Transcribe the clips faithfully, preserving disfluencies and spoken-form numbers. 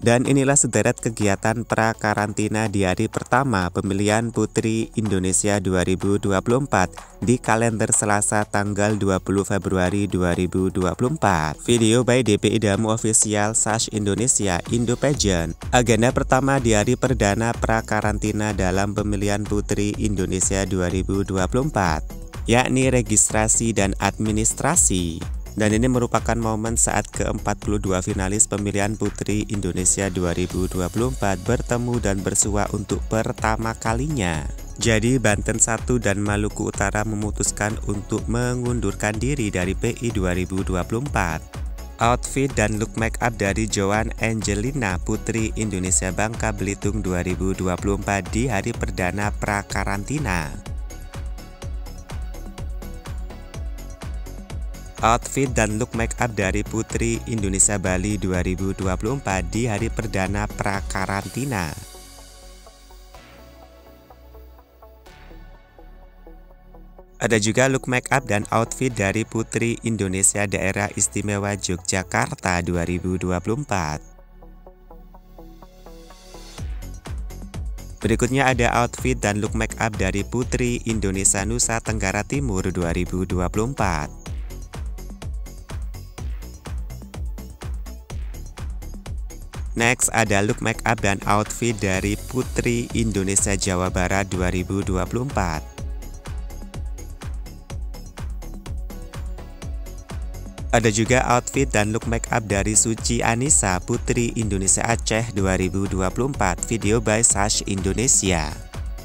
Dan inilah sederet kegiatan pra-karantina di hari pertama pemilihan Putri Indonesia dua ribu dua puluh empat di kalender Selasa tanggal dua puluh Februari dua ribu dua puluh empat. Video by D P I Damu Official Sash Indonesia Indo Pageant. Agenda pertama di hari perdana pra-karantina dalam pemilihan Putri Indonesia dua ribu dua puluh empat, yakni registrasi dan administrasi. Dan ini merupakan momen saat ke empat puluh dua finalis pemilihan Putri Indonesia dua ribu dua puluh empat bertemu dan bersua untuk pertama kalinya. Jadi Banten satu dan Maluku Utara memutuskan untuk mengundurkan diri dari P I dua ribu dua puluh empat. Outfit dan look make up dari Joan Angelina Putri Indonesia Bangka Belitung dua ribu dua puluh empat di hari perdana pra-karantina. Outfit dan look make up dari Putri Indonesia Bali dua ribu dua puluh empat di hari perdana pra-karantina. Ada juga look make up dan outfit dari Putri Indonesia Daerah Istimewa Yogyakarta dua ribu dua puluh empat. Berikutnya ada outfit dan look make up dari Putri Indonesia Nusa Tenggara Timur dua ribu dua puluh empat. Next ada look make up dan outfit dari Putri Indonesia Jawa Barat dua ribu dua puluh empat. Ada juga outfit dan look make up dari Suci Anissa Putri Indonesia Aceh dua ribu dua puluh empat. Video by Sash Indonesia.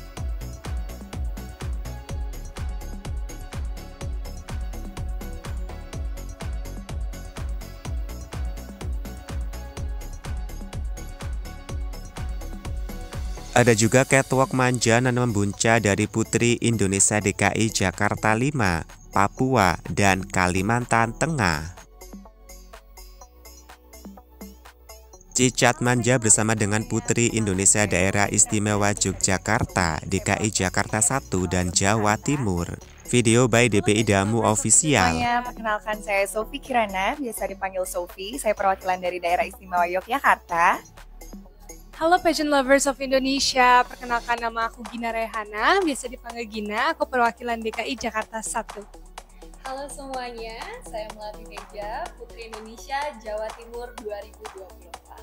Ada juga catwalk manja dan membunca dari Putri Indonesia D K I Jakarta lima, Papua, dan Kalimantan Tengah. Cicat manja bersama dengan Putri Indonesia Daerah Istimewa Yogyakarta, D K I Jakarta satu, dan Jawa Timur. Video by D P I Damu Official. Semuanya, perkenalkan saya Sophie Kirana, biasa dipanggil Sophie. Saya perwakilan dari Daerah Istimewa Yogyakarta. Halo pageant lovers of Indonesia, perkenalkan nama aku Gina Rehana, biasa dipanggil Gina, aku perwakilan D K I Jakarta satu. Halo semuanya, saya Melati Teja, Putri Indonesia Jawa Timur dua ribu dua puluh empat.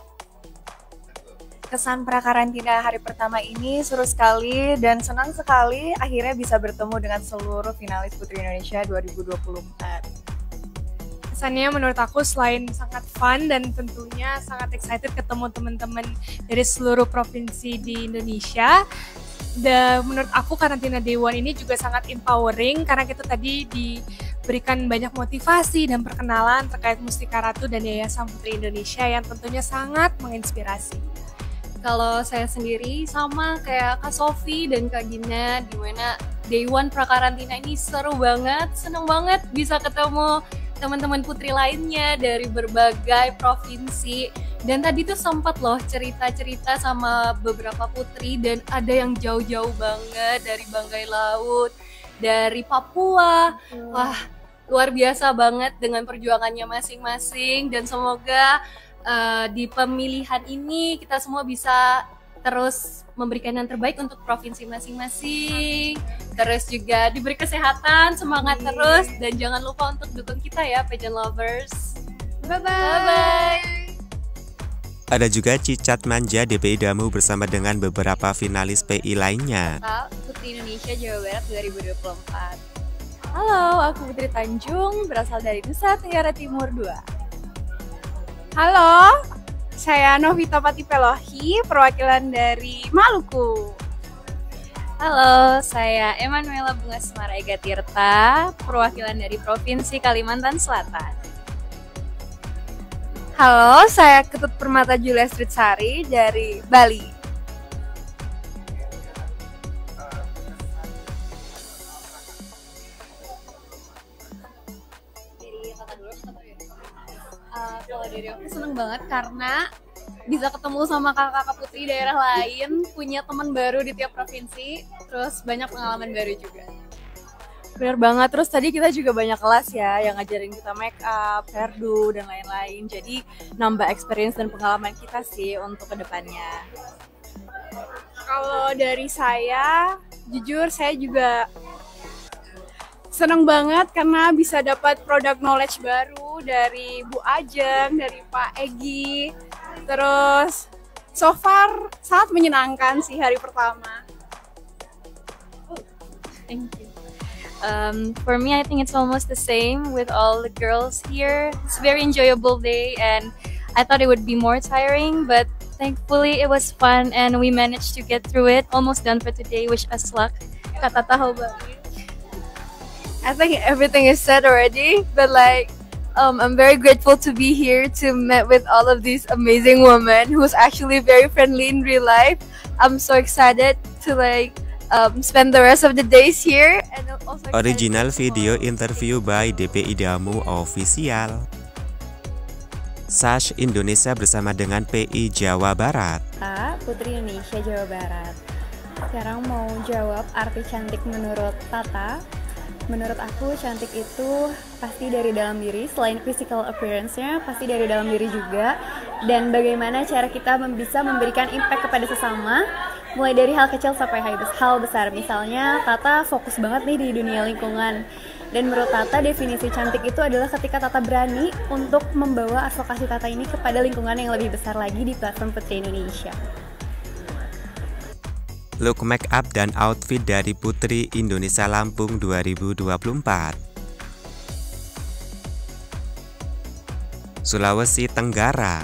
Kesan pra-karantina hari pertama ini seru sekali dan senang sekali akhirnya bisa bertemu dengan seluruh finalis Putri Indonesia dua ribu dua puluh empat. Kesannya menurut aku selain sangat fun dan tentunya sangat excited ketemu teman-teman dari seluruh provinsi di Indonesia. Dan menurut aku karantina Day One ini juga sangat empowering karena kita tadi diberikan banyak motivasi dan perkenalan terkait Mustika Ratu dan Yayasan Putri Indonesia yang tentunya sangat menginspirasi. Kalau saya sendiri sama kayak Kak Sophie dan Kak Gina, dimana Day One pra-karantina ini seru banget, seneng banget bisa ketemu teman-teman putri lainnya dari berbagai provinsi. Dan tadi tuh sempat loh cerita-cerita sama beberapa putri dan ada yang jauh-jauh banget dari Banggai Laut, dari Papua. Hmm. Wah, luar biasa banget dengan perjuangannya masing-masing dan semoga uh, di pemilihan ini kita semua bisa terus memberikan yang terbaik untuk provinsi masing-masing. Terus juga diberi kesehatan, semangat Amin. Terus, dan jangan lupa untuk dukung kita ya pageant lovers. Bye-bye. Bye-bye. Ada juga Cicat Manja D P I Damu bersama dengan beberapa finalis P I lainnya. Putri Indonesia Jawa Barat dua ribu dua puluh empat. Halo, aku Putri Tanjung, berasal dari Nusa Tenggara Timur dua. Halo, saya Novita Patipelohi, perwakilan dari Maluku. Halo, saya Emanuela Bunga Semara Ega Tirta, perwakilan dari Provinsi Kalimantan Selatan. Halo, saya Ketut Permata Julia Stritsari dari Bali. Uh, kalau dari aku seneng banget karena bisa ketemu sama kakak-kakak putri daerah lain, punya teman baru di tiap provinsi, terus banyak pengalaman baru juga. Bener banget. Terus tadi kita juga banyak kelas ya yang ngajarin kita make up, hairdo dan lain-lain. Jadi nambah experience dan pengalaman kita sih untuk kedepannya. Kalau dari saya, jujur saya juga senang banget karena bisa dapat product knowledge baru dari Bu Ajeng, dari Pak Egi. Terus so far sangat menyenangkan sih hari pertama. Thank you. Um, for me, I think it's almost the same with all the girls here. It's a very enjoyable day, and I thought it would be more tiring, but thankfully it was fun, and we managed to get through it. Almost done for today. Wish us luck. Kak Tata, how about you? I think everything is said already, but like um, I'm very grateful to be here to meet with all of these amazing women who's actually very friendly in real life. I'm so excited to like um, spend the rest of the days here. And also Original video interview by D P Idamu Official. Sash Indonesia bersama dengan P I Jawa Barat. A, Putri Indonesia Jawa Barat. Sekarang mau jawab arti cantik menurut Tata. Menurut aku cantik itu pasti dari dalam diri, selain physical appearance-nya pasti dari dalam diri juga. Dan bagaimana cara kita bisa memberikan impact kepada sesama, mulai dari hal kecil sampai hal besar. Misalnya Tata fokus banget nih di dunia lingkungan. Dan menurut Tata definisi cantik itu adalah ketika Tata berani untuk membawa advokasi Tata ini kepada lingkungan yang lebih besar lagi di platform Putri Indonesia. Look make up dan outfit dari Putri Indonesia Lampung dua ribu dua puluh empat. Sulawesi Tenggara.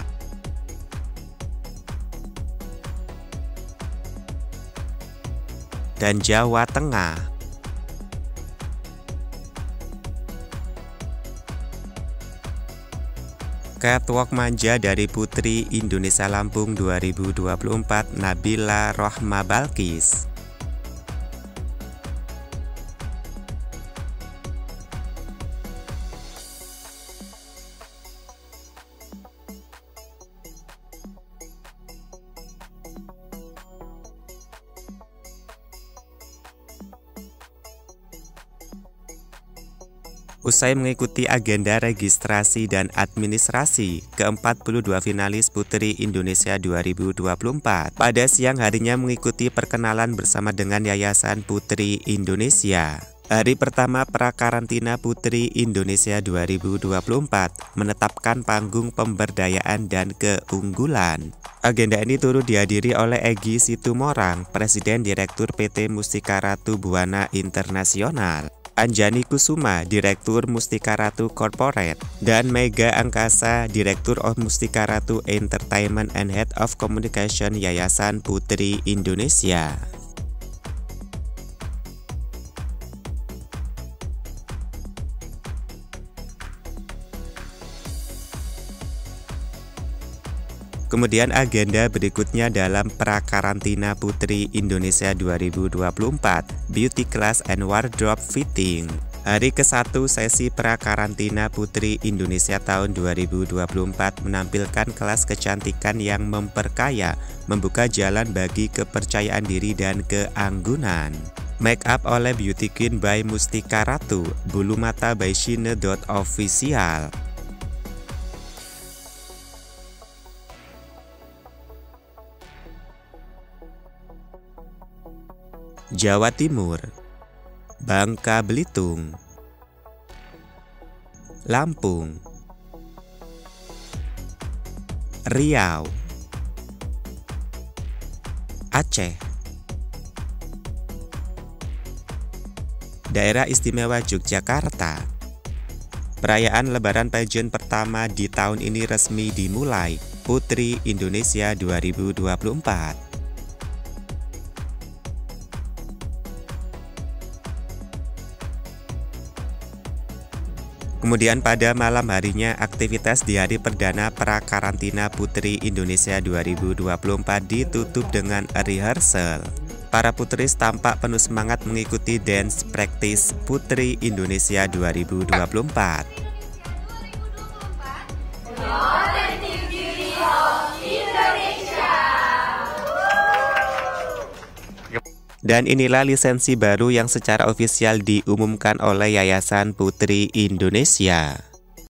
Dan Jawa Tengah. Catwalk manja dari Putri Indonesia Lampung dua ribu dua puluh empat, Nabila Rohma Balkis. Usai mengikuti agenda registrasi dan administrasi ke empat puluh dua finalis Putri Indonesia dua ribu dua puluh empat, pada siang harinya mengikuti perkenalan bersama dengan Yayasan Putri Indonesia. Hari pertama prakarantina Putri Indonesia dua ribu dua puluh empat menetapkan panggung pemberdayaan dan keunggulan. Agenda ini turut dihadiri oleh Egy Situmorang, Presiden Direktur P T Mustika Ratu Buana Internasional, Anjani Kusuma, Direktur Mustika Ratu Corporate, dan Mega Angkasa, Direktur of Mustika Ratu Entertainment and Head of Communication Yayasan Putri Indonesia. Kemudian agenda berikutnya dalam prakarantina Putri Indonesia dua ribu dua puluh empat, Beauty Class and Wardrobe Fitting. Hari ke satu sesi prakarantina Putri Indonesia tahun dua ribu dua puluh empat menampilkan kelas kecantikan yang memperkaya, membuka jalan bagi kepercayaan diri dan keanggunan. Make up oleh Beauty Queen by Mustika Ratu, Bulu Mata by Shine dot official. Jawa Timur, Bangka Belitung, Lampung, Riau, Aceh, Daerah Istimewa Yogyakarta. Perayaan Lebaran pageant pertama di tahun ini resmi dimulai, Putri Indonesia dua ribu dua puluh empat. Kemudian pada malam harinya aktivitas di hari perdana prakarantina Putri Indonesia dua ribu dua puluh empat ditutup dengan rehearsal. Para putris tampak penuh semangat mengikuti dance practice Putri Indonesia dua ribu dua puluh empat. Dan inilah lisensi baru yang secara ofisial diumumkan oleh Yayasan Putri Indonesia.